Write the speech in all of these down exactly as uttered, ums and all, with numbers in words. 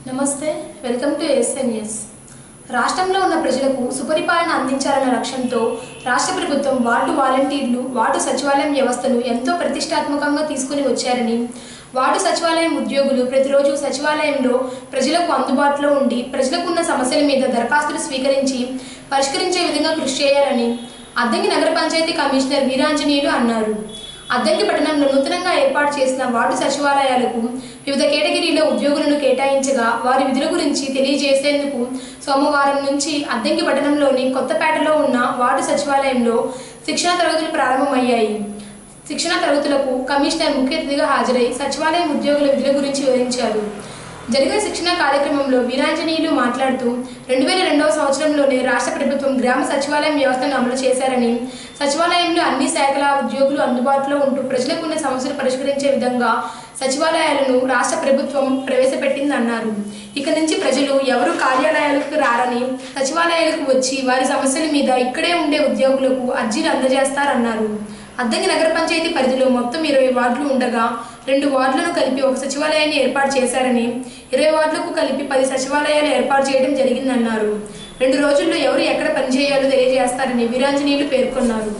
నమస్తే, welcome to SNS. రాష్ట్రంలో ఉన్న ప్రజలకు సుపరిపాలన అందించాలన్న లక్ష్యంతో రాష్ట్ర ప్రభుత్వం వార్డు వాలంటీర్లు, వార్డు సచివాలయం వ్యవస్థను ఎంతో ప్రతిష్టాత్మకంగా తీసుకుని వచ్చారని, వార్డు సచివాలయం ఉద్యోగులు ప్రతిరోజు సచివాలయంలో ప్రజలకు అందుబాటులో ఉండి ప్రజలకు ఉన్న సమస్యల మీద దరఖాస్తులు స్వీకరించి పరిష్కరించే విధంగా కృషి చేయాలని అద్దంకి నగర పంచాయతీ కమిషనర్ వీరాంజనేయులు అన్నారు. అద్దంకి పట్టణంలో నూతనంగా ఏర్పాటు చేసిన వార్డు సచివాలయాలకు వివిధ కేటగిరీలో ఉద్యోగులను కేటాయించగా వారి విధుల గురించి తెలియజేసేందుకు సోమవారం నుంచి అద్దంకి పట్టణంలోని కొత్తపేటలో ఉన్న వార్డు సచివాలయంలో శిక్షణ తరగతులు ప్రారంభమయ్యాయి. శిక్షణ తరగతులకు కమిషనర్ ముఖ్య అతిథిగా హాజరై సచివాలయం ఉద్యోగుల విధుల గురించి వివరించారు. జరిగిన శిక్షణ కార్యక్రమంలో వీరాంజనేయులు మాట్లాడుతూ రెండు వేల రెండవ సంవత్సరంలోనే రాష్ట్ర ప్రభుత్వం గ్రామ సచివాలయం వ్యవస్థను అమలు చేశారని, సచివాలయంలో అన్ని శాఖల ఉద్యోగులు అందుబాటులో ఉంటూ ప్రజలకు ఉన్న సమస్యలు పరిష్కరించే విధంగా సచివాలయాలను రాష్ట్ర ప్రభుత్వం ప్రవేశపెట్టిందన్నారు. ఇక నుంచి ప్రజలు ఎవరు కార్యాలయాలకు రారని సచివాలయాలకు వచ్చి వారి సమస్యల మీద ఇక్కడే ఉండే ఉద్యోగులకు అర్జీలు అందజేస్తారన్నారు. అద్దంకి నగర పంచాయతీ పరిధిలో మొత్తం ఇరవై వార్డులు ఉండగా రెండు వార్డులను కలిపి ఒక సచివాలయాన్ని ఏర్పాటు చేశారని, ఇరవై వార్డులకు కలిపి పది సచివాలయాలు ఏర్పాటు చేయడం జరిగిందన్నారు. రెండు రోజుల్లో ఎవరు ఎక్కడ పనిచేయాలో తెలియజేస్తారని వీరాంజనేయులు పేర్కొన్నారు.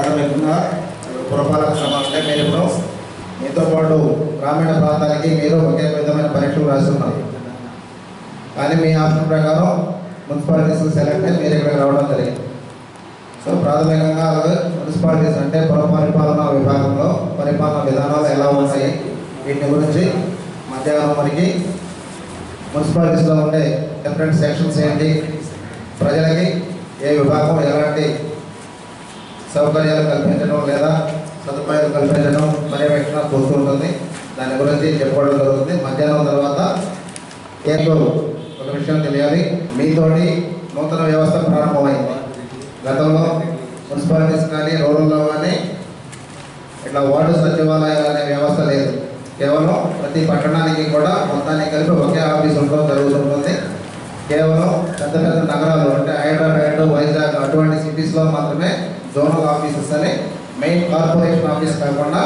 మీతో పాటు గ్రామీణ ప్రాంతాలకి మీరు ఒకే విధమైన పరీక్షలు రాస్తున్నారు, కానీ మీ ఆప్షన్ ప్రకారం మున్సిపాలిటీస్ సెలెక్ట్ అయి మీరు ఇక్కడ రావడం జరిగింది. సో ప్రాథమికంగా మున్సిపాలిటీస్ అంటే పుర పరిపాలనా విభాగంలో పరిపాలనా విధానాలు ఎలా ఉన్నాయి వీటి గురించి మధ్యాహ్నం వరకు మున్సిపాలిటీస్లో ఉండే డిఫరెంట్ సెక్షన్స్ ఏంటి, ప్రజలకి ఏ విభాగం ఎలాంటి సౌకర్యాలు కల్పించడం లేదా సదుపాయాలు కల్పించడం పర్యవేక్షణ చూస్తుంటుంది, దాని గురించి చెప్పుకోవడం జరుగుతుంది. మధ్యాహ్నం తర్వాత ఏదో ఒక విషయం తెలియాలి, మీతోటి నూతన వ్యవస్థ ప్రారంభమైంది. గతంలో మున్సిపాలిటీస్ కానీ రూరల్లో కానీ ఇట్లా వార్డు సచివాలయాలు అనే వ్యవస్థ లేదు. కేవలం ప్రతి పట్టణానికి కూడా మొత్తానికి కలిపి ఒకే ఆఫీస్ ఉండడం జరుగుతుంటుంది. కేవలం పెద్ద పెద్ద నగరాలు అంటే హైదరాబాద్, వైజాగ్ అటువంటి సిటీస్లో మాత్రమే జోనల్ ఆఫీసెస్ అని మెయిన్ కార్పొరేషన్ ఆఫీస్ కాకుండా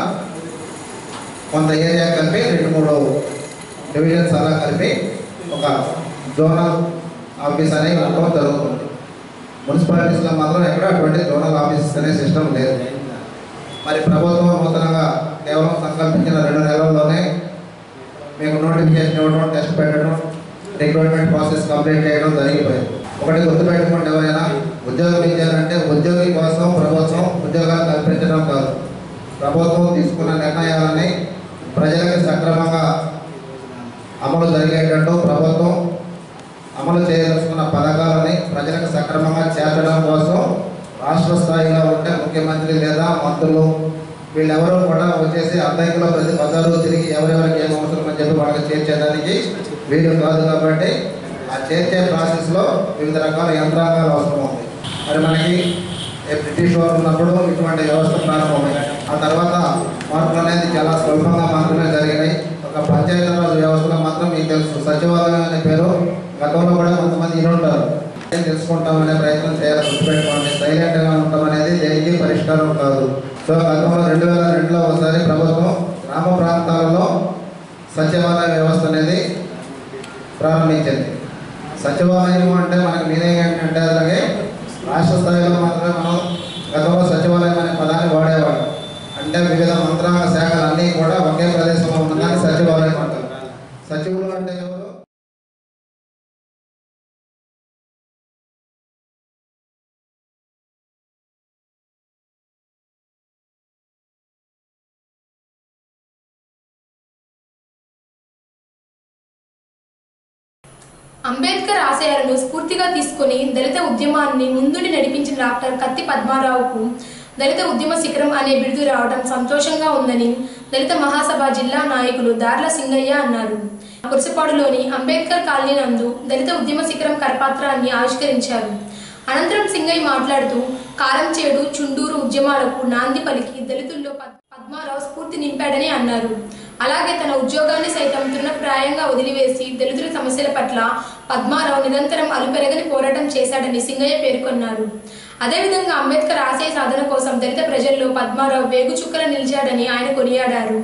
కొంత ఏరియా కలిపి రెండు మూడు డివిజన్స్ అలా కలిపి ఒక జోనల్ ఆఫీస్ అనేది ఉండడం జరుగుతుంది. మున్సిపాలిటీస్లో మాత్రం ఎక్కడ అటువంటి జోనల్ ఆఫీసెస్ అనే సిస్టమ్ లేదు. మరి ప్రభుత్వం నూతనంగా కేవలం సంకల్పించిన రెండు నెలల్లోనే మీకు నోటిఫికేషన్ ఇవ్వడం, టెస్ట్ పెట్టడం, రిక్రూట్మెంట్ ప్రాసెస్ కంప్లీట్ చేయడం జరిగిపోయింది. ఒకటి గుర్తుపెట్టుకోండి, ఎవరైనా ఉద్యోగం ఇచ్చారంటే ఉద్యోగి కోసం ప్రభుత్వం ఉద్యోగాలు కల్పించడం కాదు. ప్రభుత్వం తీసుకున్న నిర్ణయాలని ప్రజలకు సక్రమంగా అమలు జరిగేటట్టు ప్రభుత్వం అమలు చేయదలుచుకున్న పథకాలని ప్రజలకు సక్రమంగా చేర్చడం కోసం రాష్ట్ర స్థాయిలో ఉంటే ముఖ్యమంత్రి లేదా మంత్రులు వీళ్ళెవరూ కూడా వచ్చేసి అద్దంకిలో ప్రతి బజారు తిరిగి ఎవరెవరికి ఏం అవసరం అని చెప్పి వాళ్ళకి చేర్చేదానికి వీలు కాదు. కాబట్టి ఆ చేర్చే ప్రాసెస్లో వివిధ రకాల యంత్రాంగాలు అవసరం ఉంది. మరి మనకి బ్రిటిష్ వారు ఉన్నప్పుడు ఇటువంటి వ్యవస్థ ప్రారంభమైంది. ఆ తర్వాత మార్పులు అనేది చాలా స్వల్పంగా మాత్రమే జరిగినాయి. ఒక పంచాయతీరాజ్ వ్యవస్థలో మాత్రం మీకు తెలుసు, సచివాలయం అనే పేరు గతంలో కూడా కొంతమంది ఇన్ని ఉంటారు. ఏం తెలుసుకుంటామనే ప్రయత్నం చేయాలి. గుర్తుపెట్టుకోండి, సైలెంట్గా ఉండటం అనేది దేనికి పరిష్కారం కాదు. సో గతంలో రెండు వేల రెండులో ఒకసారి ప్రభుత్వం గ్రామ ప్రాంతాలలో సచివాలయ వ్యవస్థ అనేది ప్రారంభించింది. సచివాలయం అంటే మనకు మీనింగ్ ఏంటంటే అలాగే రాష్ట్ర స్థాయిలో మాత్రమే మనం గతంలో సచివాలయం అనే పదాన్ని వాడేవాళ్ళం. అంటే వివిధ మంత్రాంగ శాఖలన్నీ కూడా ఒకే ప్రదేశంలో ఉన్నదాన్ని సచివాలయం అంటారు. సచివులు అంటే ఎవరు? అంబేద్కర్ ఆశయాలను స్ఫూర్తిగా తీసుకుని దళిత ఉద్యమాన్ని ముందుండి నడిపించిన డాక్టర్ కత్తి పద్మారావుకు దళిత ఉద్యమ శిఖరం అనే బిరుదు రావడం సంతోషంగా ఉందని దళిత మహాసభ జిల్లా నాయకులు దార్ల సింగయ్య అన్నారు. కురసపాడులోని అంబేద్కర్ కాలనీ నందు దళిత ఉద్యమ శిఖరం కరపత్రాన్ని ఆవిష్కరించారు. అనంతరం సింగయ్య మాట్లాడుతూ కారంచేడు, చుండూరు ఉద్యమాలకు నాంది పలికి దళితుల్లో పద్మారావు స్ఫూర్తి నింపాడని అన్నారు. అలాగే తన ఉద్యోగాన్ని సైతం తృణప్రాయంగా వదిలివేసి దళితుల సమస్యల పట్ల పద్మారావు నిరంతరం అలుపెరగని పోరాటం చేశాడని సింగయ్య పేర్కొన్నారు. అదేవిధంగా అంబేద్కర్ ఆశయ సాధన కోసం దళిత ప్రజల్లో పద్మారావు వేగుచుక్కల నిలిచాడని ఆయన కొనియాడారు.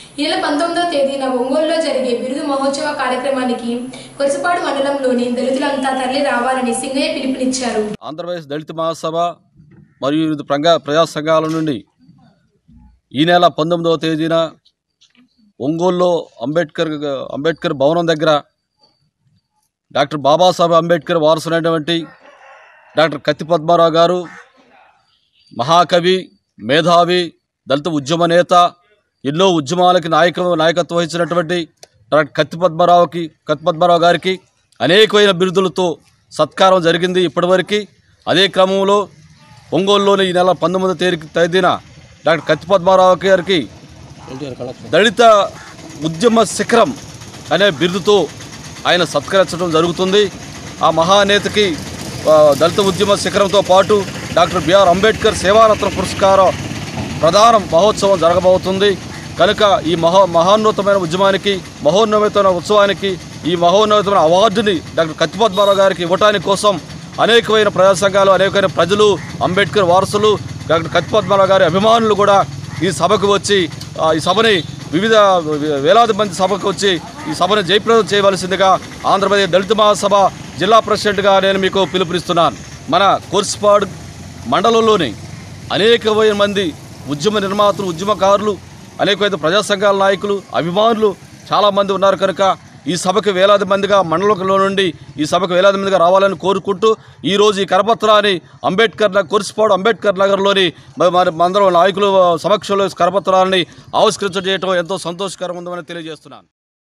ఈ నెల పంతొమ్మిదవ తేదీన ఒంగోలులో జరిగే బిరుదు మహోత్సవ కార్యక్రమానికి కొరసపాడు మండలంలోని దళితులంతా తరలి రావాలని సింగయ్య పిలుపునిచ్చారు. ఆంధ్రప్రదేశ్ దళిత మహాసభ మరియు వివిధ ప్రజా ప్రజా సంఘాల నుండి ఈ నెల పంతొమ్మిదవ తేదీన ఒంగోలులో అంబేద్కర్ అంబేద్కర్ భవనం దగ్గర డాక్టర్ బాబాసాహెబ్ అంబేద్కర్ వారసునైనటువంటి డాక్టర్ కత్తి పద్మారావు గారు మహాకవి, మేధావి, దళిత ఉద్యమ నేత, ఎన్నో ఉద్యమాలకి నాయక నాయకత్వం వహించినటువంటి డాక్టర్ కత్తి పద్మారావుకి కత్తి పద్మారావు గారికి అనేకమైన బిరుదులతో సత్కారం జరిగింది ఇప్పటివరకు. అదే క్రమంలో ఒంగోలులోని ఈ నెల పంతొమ్మిదవ తేదీ తేదీన డాక్టర్ కత్తి పద్మారావు గారికి దళిత ఉద్యమ శిఖరం అనే బిరుదుతో ఆయన సత్కరించడం జరుగుతుంది. ఆ మహానేతకి దళిత ఉద్యమ శిఖరంతో పాటు డాక్టర్ బిఆర్ అంబేద్కర్ సేవారత్న పురస్కారం ప్రధాన మహోత్సవం జరగబోతుంది. కనుక ఈ మహో మహోన్నతమైన ఉద్యమానికి, మహోన్నతమైన ఉత్సవానికి, ఈ మహోన్నతమైన అవార్డుని డాక్టర్ కత్తి పద్మారావు గారికి ఇవ్వటానికి కోసం అనేకమైన ప్రజా సంఘాలు, అనేకమైన ప్రజలు, అంబేద్కర్ వారసులు, డాక్టర్ కత్తి పద్మారావు గారి అభిమానులు కూడా ఈ సభకు వచ్చి ఈ సభని వివిధ వేలాది మంది సభకు వచ్చి ఈ సభను జయప్రదం చేయవలసిందిగా ఆంధ్రప్రదేశ్ దళిత మహాసభ జిల్లా ప్రెసిడెంట్గా నేను మీకు పిలుపునిస్తున్నాను. మన కోర్సుపాడు మండలంలోని అనేకమైన మంది ఉద్యమ నిర్మాతలు, ఉద్యమకారులు, అనేకమైన ప్రజా సంఘాల నాయకులు, అభిమానులు చాలామంది ఉన్నారు. కనుక ఈ సభకు వేలాది మందిగా మండలంలో నుండి ఈ సభకు వేలాది మందిగా రావాలని కోరుకుంటూ ఈరోజు ఈ కరపత్రాన్ని అంబేద్కర్ కోర్సుపాడు అంబేద్కర్ నగర్లోని మరి అందరం నాయకుల సమక్షంలో కరపత్రాన్ని ఆవిష్కరించడం ఎంతో సంతోషకరం ఉందని తెలియజేస్తున్నాను.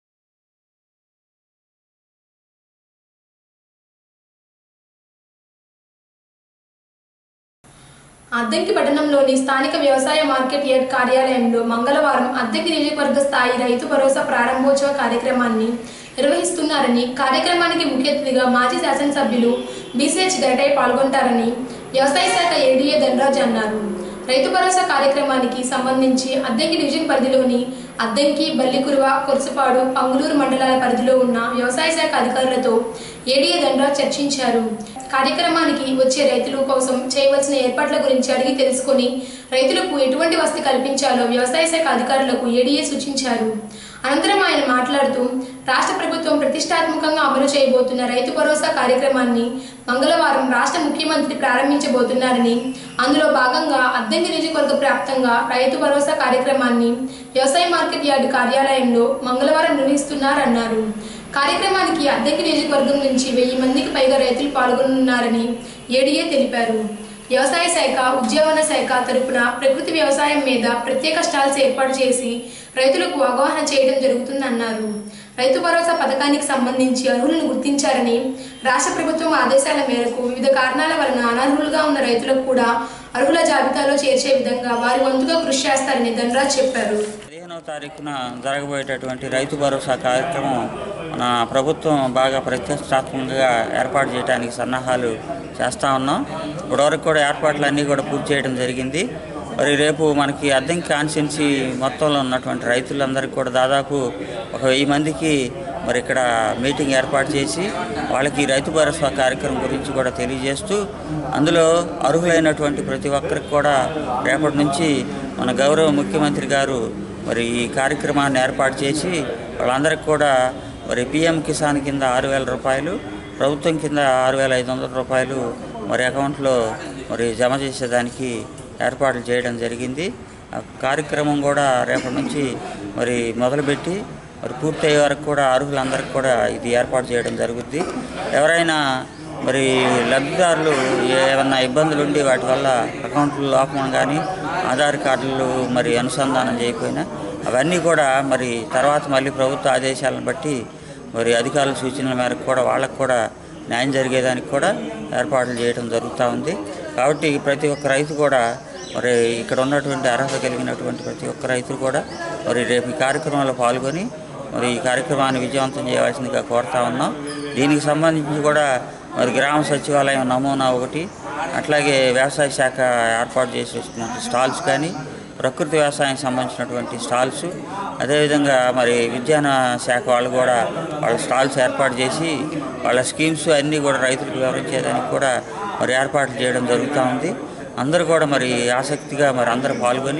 అద్దంకి పట్టణంలోని స్థానిక వ్యవసాయ మార్కెట్ యార్డ్ కార్యాలయంలో మంగళవారం అద్దంకి నియోజకవర్గ స్థాయి రైతు భరోసా ప్రారంభోత్సవ కార్యక్రమాన్ని నిర్వహిస్తున్నారని, కార్యక్రమానికి ముఖ్య అతిథిగా మాజీ శాసనసభ్యులు బీసీహెచ్ గరటయ్య పాల్గొంటారని వ్యవసాయ శాఖ ఏడీఏ ధనరాజ్ అన్నారు. రైతు భరోసా కార్యక్రమానికి సంబంధించి అద్దంకి డివిజన్ పరిధిలోని అద్దంకి, బల్లికురువ, కొరసపాడు, పంగులూరు మండలాల పరిధిలో ఉన్న వ్యవసాయ శాఖ అధికారులతో ఏడీఏ ధనరాజ్ చర్చించారు. కార్యక్రమానికి వచ్చే రైతుల కోసం చేయవలసిన ఏర్పాట్ల గురించి అడిగి తెలుసుకుని రైతులకు ఎటువంటి వసతి కల్పించాలో వ్యవసాయ శాఖ అధికారులకు ఏడీఏ సూచించారు. అనంతరం ఆయన మాట్లాడుతూ రాష్ట్ర ప్రభుత్వం ప్రతిష్టాత్మకంగా అమలు చేయబోతున్న రైతు భరోసా కార్యక్రమాన్ని మంగళవారం రాష్ట్ర ముఖ్యమంత్రి ప్రారంభించబోతున్నారని, అందులో భాగంగా అద్దంకి నియోజకవర్గ వ్యాప్తంగా రైతు భరోసా కార్యక్రమాన్ని వ్యవసాయ మార్కెట్ యార్డు కార్యాలయంలో మంగళవారం నిర్వహిస్తున్నారన్నారు. కార్యక్రమానికి అద్దంకి నియోజకవర్గం నుంచి వెయ్యి మందికి పైగా రైతులు పాల్గొనున్నారని ఏడీఏ తెలిపారు. వ్యవసాయ శాఖ, ఉద్యానవన శాఖ తరపున ప్రకృతి వ్యవసాయం మీద ప్రత్యేక స్టాల్స్ ఏర్పాటు చేసి రైతులకు అవగాహన చేయడం జరుగుతుందన్నారు. రైతు భరోసా పథకానికి సంబంధించి అర్హులను గుర్తించారని, రాష్ట్ర ప్రభుత్వం ఆదేశాల మేరకు వివిధ కారణాల వలన అనర్హులుగా ఉన్న రైతులకు కూడా అర్హుల జాబితాలో చేర్చే విధంగా వారి వంతుగా కృషి చేస్తారని ధనరాజ్ చెప్పారు. పదిహేనవ తారీఖున జరగబోయేటటువంటి రైతు భరోసా కార్యక్రమం మన ప్రభుత్వం బాగా ప్రతిష్టాత్మకంగా ఏర్పాటు చేయడానికి సన్నాహాలు చేస్తూ ఉన్నాం. ఇప్పటివరకు కూడా ఏర్పాట్లు అన్నీ కూడా పూర్తి చేయడం జరిగింది. మరి రేపు మనకి అద్దంకి కాన్స్టిట్యున్సీ మొత్తంలో ఉన్నటువంటి రైతులందరికీ కూడా దాదాపు ఒక వెయ్యి మందికి మరి ఇక్కడ మీటింగ్ ఏర్పాటు చేసి వాళ్ళకి రైతు భరోసా కార్యక్రమం గురించి కూడా తెలియజేస్తూ, అందులో అర్హులైనటువంటి ప్రతి ఒక్కరికి కూడా రేపటి నుంచి మన గౌరవ ముఖ్యమంత్రి గారు మరి ఈ కార్యక్రమాన్ని ఏర్పాటు చేసి వాళ్ళందరికీ కూడా మరి పిఎం కిసాన్ కింద ఆరు వేల రూపాయలు, ప్రభుత్వం కింద ఆరు వేల ఐదు వందల రూపాయలు మరి అకౌంట్లో మరి జమ చేసేదానికి ఏర్పాట్లు చేయడం జరిగింది. ఆ కార్యక్రమం కూడా రేపటి నుంచి మరి మొదలుపెట్టి మరి పూర్తయ్యే వరకు కూడా అర్హులందరికీ కూడా ఇది ఏర్పాటు చేయడం జరుగుద్ది. ఎవరైనా మరి లబ్ధిదారులు ఏమన్నా ఇబ్బందులు ఉండి వాటి వల్ల అకౌంట్లు లోపం కానీ ఆధార్ కార్డులు మరి అనుసంధానం చేయకపోయినా అవన్నీ కూడా మరి తర్వాత మళ్ళీ ప్రభుత్వ ఆదేశాలను బట్టి మరి అధికారుల సూచనల మేరకు కూడా వాళ్ళకు కూడా న్యాయం జరిగేదానికి కూడా ఏర్పాట్లు చేయడం జరుగుతూ ఉంది. కాబట్టి ప్రతి ఒక్క రైతు కూడా మరి ఇక్కడ ఉన్నటువంటి అర్హత కలిగినటువంటి ప్రతి ఒక్క రైతు కూడా మరి రేపు ఈ కార్యక్రమంలో పాల్గొని మరి ఈ కార్యక్రమాన్ని విజయవంతం చేయవలసిందిగా కోరుతా ఉన్నాం. దీనికి సంబంధించి కూడా మరి గ్రామ సచివాలయం నమూనా ఒకటి, అట్లాగే వ్యవసాయ శాఖ ఏర్పాటు చేసేటువంటి స్టాల్స్ కానీ, ప్రకృతి వ్యవసాయం సంబంధించినటువంటి స్టాల్స్, అదేవిధంగా మరి విజ్ఞాన శాఖ వాళ్ళు కూడా వాళ్ళ స్టాల్స్ ఏర్పాటు చేసి వాళ్ళ స్కీమ్స్ అన్నీ కూడా రైతులకు వివరించేదానికి కూడా మరి ఏర్పాట్లు చేయడం జరుగుతూ ఉంది. అందరూ కూడా మరి ఆసక్తిగా మరి అందరూ పాల్గొని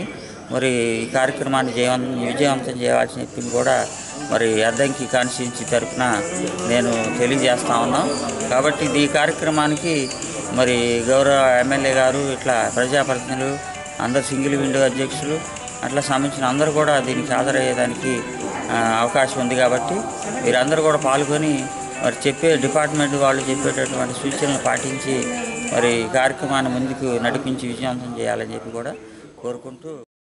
మరి ఈ కార్యక్రమాన్ని జయవంతం విజయవంతం చేయాల్సి చెప్పింది కూడా మరి అద్దంకి కాన్స్టిట్యున్సీ తరఫున నేను తెలియజేస్తా ఉన్నాం. కాబట్టి ఈ కార్యక్రమానికి మరి గౌరవ ఎమ్మెల్యే గారు ఇట్లా ప్రజాప్రతినిధులు అందరు సింగిల్ విండో అధ్యక్షులు అట్లా సంబంధించిన అందరూ కూడా దీనికి హాజరయ్యేదానికి అవకాశం ఉంది. కాబట్టి వీరందరూ కూడా పాల్గొని మరి చెప్పే డిపార్ట్మెంట్ వాళ్ళు చెప్పేటటువంటి సూచనలు పాటించి మరి కార్యక్రమాన్ని ముందుకు నడిపించి విజయవంతం చేయాలని చెప్పి కూడా కోరుకుంటూ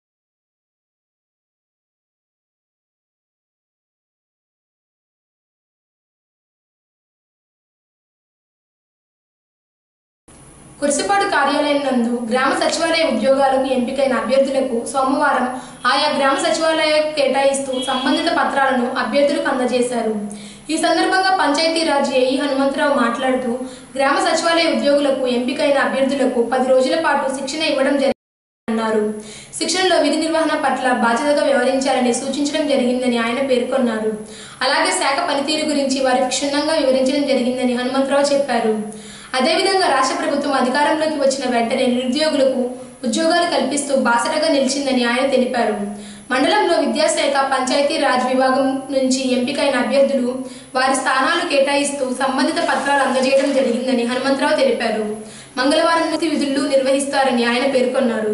కురిసిపాడు కార్యాలయం నందు గ్రామ సచివాలయ ఉద్యోగాలకు ఎంపికైన అభ్యర్థులకు సోమవారం ఆయా గ్రామ సచివాలయాలకు కేటాయిస్తూ సంబంధిత పత్రాలను అభ్యర్థులకు అందజేశారు. ఈ సందర్భంగా పంచాయతీరాజ్ ఏఈ హనుమంతరావు మాట్లాడుతూ గ్రామ సచివాలయ ఉద్యోగులకు ఎంపికైన అభ్యర్థులకు పది రోజుల పాటు శిక్షణ ఇవ్వడం జరిగిందన్నారు. శిక్షణలో విధి నిర్వహణ పట్ల బాధ్యతగా వ్యవహరించాలని సూచించడం జరిగిందని ఆయన పేర్కొన్నారు. అలాగే శాఖ పనితీరు గురించి వారికి క్షుణ్ణంగా వివరించడం జరిగిందని హనుమంతరావు చెప్పారు. అదేవిధంగా రాష్ట్ర ప్రభుత్వం అధికారంలోకి వచ్చిన వెంటనే నిరుద్యోగులకు ఉద్యోగాలు కల్పిస్తూ బాసటగా నిలిచిందని ఆయన తెలిపారు. మండలంలో విద్యాశాఖ పంచాయతీ రాజ్ విభాగం నుంచి ఎంపికైన అభ్యర్థులు వారి స్థానాలు కేటాయిస్తూ సంబంధిత పత్రాలు అందజేయడం జరిగిందని హనుమంతరావు తెలిపారు. మంగళవారం నుంచి విధులు నిర్వహిస్తారని ఆయన పేర్కొన్నారు.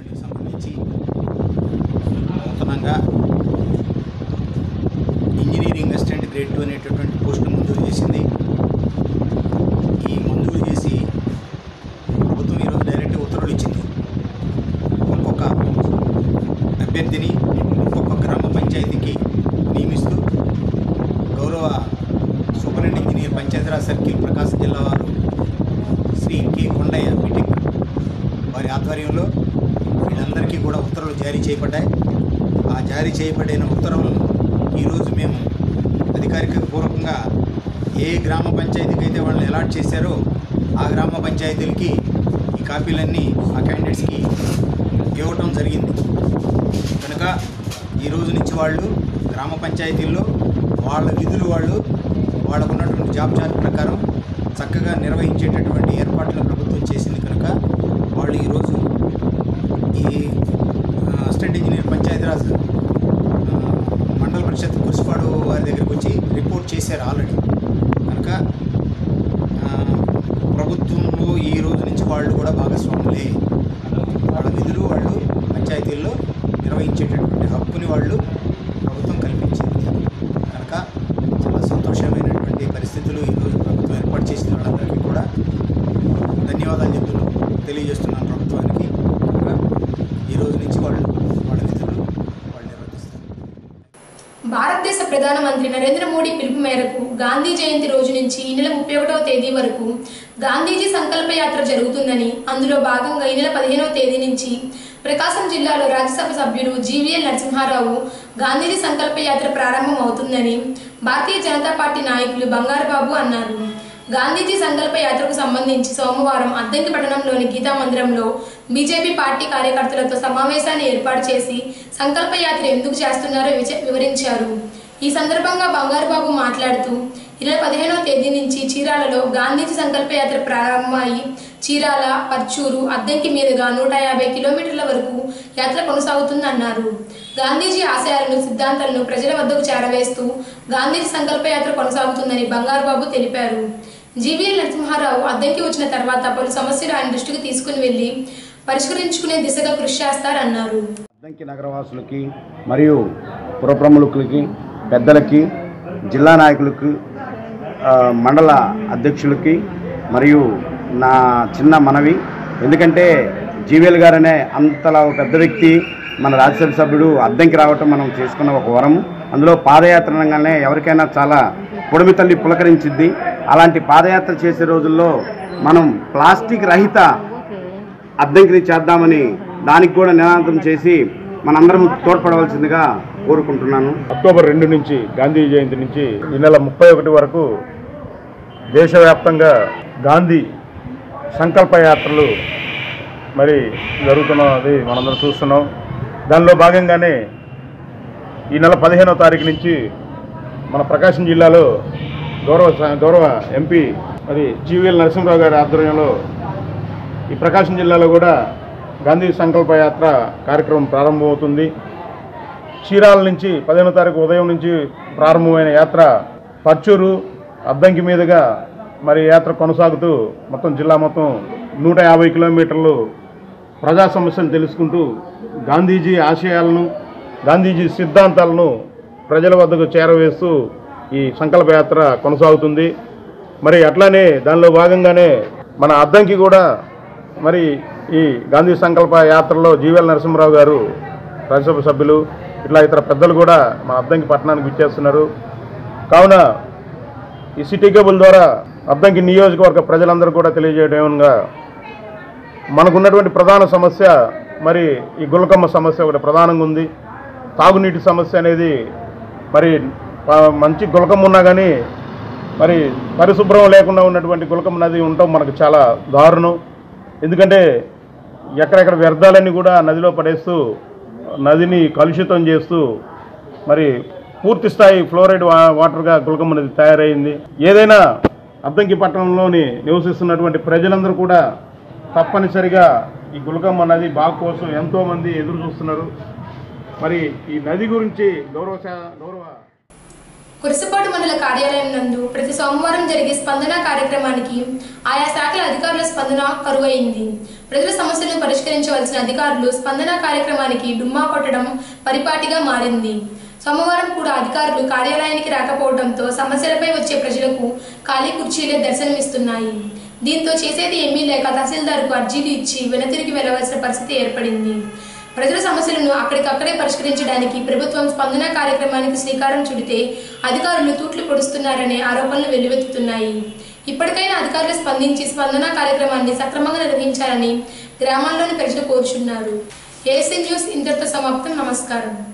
ఇంజనీరింగ్ అసిస్టెంట్ గ్రేడ్ టూ అనేటటువంటి పోస్టును మంజూరు చేసింది. ఈ మంజూరు చేసి ప్రభుత్వం ఈరోజు డైరెక్ట్ ఉత్తర్వులు ఇచ్చింది. ఒక్కొక్క అభ్యర్థిని ఒక్కొక్క గ్రామ పంచాయతీకి నియమిస్తూ గౌరవ superintendent engineer Panchayat Raj circle Prakasam జిల్లా వారు శ్రీ కె కొండయ్య మీటింగ్ వారి ఆధ్వర్యంలో వీళ్ళందరికీ కూడా ఉత్తర్వులు జారీ చేయబడ్డాయి. ఆ జారీ చేయబడిన ఉత్తర్వులను ఈరోజు మేము అధికారిక పూర్వకంగా ఏ గ్రామ పంచాయతీకి అయితే వాళ్ళని అలాట్ చేశారో ఆ గ్రామ పంచాయతీలకి ఈ కాపీలన్నీ ఆ క్యాండిడేట్స్కి ఇవ్వటం జరిగింది. కనుక ఈరోజు నుంచి వాళ్ళు గ్రామ పంచాయతీల్లో వాళ్ళ విధులు వాళ్ళు వాళ్ళకు ఉన్నటువంటి జాబ్ చార్ట్ ప్రకారం చక్కగా నిర్వహించేటటువంటి ఏర్పాట్లను ప్రభుత్వం చేసింది. కనుక వాళ్ళు ఈరోజు ఈ అసిస్టెంట్ ఇంజనీర్ పంచాయతీరాజ్ మండల పరిషత్ కురిసిపాడు వారి దగ్గరికి వచ్చి రిపోర్ట్ చేశారు ఆల్రెడీ. కనుక ప్రభుత్వంలో ఈ రోజు నుంచి వాళ్ళు కూడా భాగస్వాములే. వాళ్ళ విధులు వాళ్ళు పంచాయతీల్లో నిర్వహించేటటువంటి హక్కుని వాళ్ళు ప్రభుత్వం కల్పించింది. కనుక చాలా సంతోషమైనటువంటి పరిస్థితులు ఈరోజు ప్రభుత్వం ఏర్పాటు చేసిన వాళ్ళందరికీ కూడా ధన్యవాదాలు చెప్తున్నాను, తెలియజేస్తున్నాను ప్రభుత్వానికి. ఈరోజు నుంచి వాళ్ళు వాళ్ళ విధులు వాళ్ళు నిర్వర్తిస్తారు. భారతదేశ ప్రధానమంత్రి నరేంద్ర మోడీ పిలుపు మేరకు గాంధీ జయంతి రోజు నుంచి ఈ నెల ముప్పై ఒకటవ తేదీ వరకు గాంధీజీ సంకల్ప యాత్ర జరుగుతుందని, అందులో భాగంగా ఈ నెల పదిహేనవ తేదీ నుంచి ప్రకాశం జిల్లాలో రాజ్యసభ సభ్యులు జీవీఎల్ నరసింహారావు గాంధీజీ సంకల్ప యాత్ర ప్రారంభం అవుతుందని భారతీయ జనతా పార్టీ నాయకులు బంగారుబాబు అన్నారు. గాంధీజీ సంకల్ప యాత్రకు సంబంధించి సోమవారం అద్దంకి పట్టణంలోని గీతా మందిరంలో బీజేపీ పార్టీ కార్యకర్తలతో సమావేశాన్ని ఏర్పాటు చేసి సంకల్ప యాత్ర ఎందుకు చేస్తున్నారో వివరించారు. ఈ సందర్భంగా బంగారుబాబు మాట్లాడుతూ ఈ నెల పదిహేనవ తేదీ నుంచి చీరాలలో గాంధీజీ సంకల్ప యాత్ర ప్రారంభమై చీరాల, పర్చూరు, అద్దంకి మీదుగా నూట యాభై కిలోమీటర్ల వరకు యాత్ర కొనసాగుతుందన్నారు. గాంధీజీ ఆశయాలను, సిద్ధాంతాలను ప్రజల వద్దకు చేరవేస్తూ గాంధీజీ సంకల్ప యాత్ర కొనసాగుతుందని బంగారుబాబు తెలిపారు. జీవీఎల్ నరసింహారావు అద్దంకి వచ్చిన తర్వాత పలు సమస్యలు ఆయన దృష్టికి తీసుకుని వెళ్లి పరిష్కరించుకునే దిశగా కృషి చేస్తారన్నారు. అద్దంకి నగరవాసులకి మరియు పురప్రముఖులకి, పెద్దలకి, జిల్లా నాయకులకి, మండల అధ్యక్షులకి మరియు నా చిన్న మనవి, ఎందుకంటే జీవీఎల్ గారనే అంతలా పెద్ద వ్యక్తి మన రాజ్యసభ సభ్యుడు అద్దంకి రావటం మనం చేసుకున్న ఒక వరం. అందులో పాదయాత్ర అనగానే ఎవరికైనా చాలా పొడిమి తల్లి పులకరించింది. అలాంటి పాదయాత్ర చేసే రోజుల్లో మనం ప్లాస్టిక్ రహిత అద్దంకిని చేద్దామని దానికి కూడా నినాదం చేసి మనందరం తోడ్పడవలసిందిగా కోరుకుంటున్నాను. అక్టోబర్ రెండు నుంచి గాంధీ జయంతి నుంచి ఈ నెల ముప్పై ఒకటి వరకు దేశవ్యాప్తంగా గాంధీ సంకల్ప యాత్రలు మరి జరుగుతున్నది మనందరం చూస్తున్నాం. దానిలో భాగంగానే ఈ నెల పదిహేనవ తారీఖు నుంచి మన ప్రకాశం జిల్లాలో గౌరవ గౌరవ ఎంపీ మరి జీవీఎల్ నరసింహరావు గారి ఆధ్వర్యంలో ఈ ప్రకాశం జిల్లాలో కూడా గాంధీ సంకల్ప యాత్ర కార్యక్రమం ప్రారంభమవుతుంది. చీరాల నుంచి పదిహేనో తారీఖు ఉదయం నుంచి ప్రారంభమైన యాత్ర పర్చూరు అద్దంకి మీదుగా మరి యాత్ర కొనసాగుతూ మొత్తం జిల్లా మొత్తం నూట యాభై కిలోమీటర్లు ప్రజా సమస్యలు తెలుసుకుంటూ గాంధీజీ ఆశయాలను గాంధీజీ సిద్ధాంతాలను ప్రజల వద్దకు చేరవేస్తూ ఈ సంకల్ప యాత్ర కొనసాగుతుంది. మరి అట్లానే దానిలో భాగంగానే మన అద్దంకి కూడా మరి ఈ గాంధీ సంకల్ప యాత్రలో జీవీఎల్ నరసింహరావు గారు రాజ్యసభ సభ్యులు ఇట్లా ఇతర పెద్దలు కూడా మన అద్దంకి పట్టణానికి విచ్చేస్తున్నారు. కావున ఈ సిటీ కేబుల్ ద్వారా అద్దంకి నియోజకవర్గ ప్రజలందరూ కూడా తెలియజేయడం ఏమనగా మనకున్నటువంటి ప్రధాన సమస్య మరి ఈ గులకమ్మ సమస్య ఒకటి ప్రధానంగా ఉంది. తాగునీటి సమస్య అనేది మరి మంచి గులకమ్మ ఉన్నా కానీ మరి పరిశుభ్రం లేకుండా ఉన్నటువంటి గులకమ్మ నది ఉండటం మనకు చాలా దారుణం. ఎందుకంటే ఎక్కడెక్కడ వ్యర్థాలన్నీ కూడా నదిలో పడేస్తూ నదిని కలుషితం చేస్తూ మరి పూర్తి స్థాయి ఫ్లోరైడ్ వాటర్గా గులకమ్మ నది తయారైంది. ఏదైనా అద్దంకి పట్టణంలోని నివసిస్తున్నటువంటి ప్రజలందరూ కూడా తప్పనిసరిగా ఈ గులకమ్మ నది బాగు కోసం ఎంతోమంది ఎదురు చూస్తున్నారు. మరి ఈ నది గురించి గౌరవ గౌరవ కురిసిపాడు మండల కార్యాలయం నందు ప్రతి సోమవారం జరిగే స్పందన కార్యక్రమానికి ఆయా శాఖల అధికారుల స్పందన కరువైంది. ప్రజల సమస్యలను పరిష్కరించవలసిన అధికారులు స్పందన కార్యక్రమానికి డుమ్మా కొట్టడం పరిపాటిగా మారింది. సోమవారం కూడా అధికారులు కార్యాలయానికి రాకపోవడంతో సమస్యలపై వచ్చే ప్రజలకు ఖాళీ కుర్చీలే దర్శనమిస్తున్నాయి. దీంతో చేసేది ఏమీ లేక తహసీల్దార్కు అర్జీలు ఇచ్చి వెనుతిరిగి వెళ్లవలసిన పరిస్థితి ఏర్పడింది. ప్రజల సమస్యలను అక్కడికక్కడే పరిష్కరించడానికి ప్రభుత్వం స్పందన కార్యక్రమానికి శ్రీకారం చుడితే అధికారులు తూట్లు పొడుస్తున్నారనే ఆరోపణలు వెల్లువెత్తుతున్నాయి. ఇప్పటికైనా అధికారులు స్పందించి స్పందన కార్యక్రమాన్ని సక్రమంగా నిర్వహించాలని గ్రామాల్లోని ప్రజలు కోరుచున్నారు. ఏఎస్సీ న్యూస్ ఇంతటితో సమాప్తం. నమస్కారం.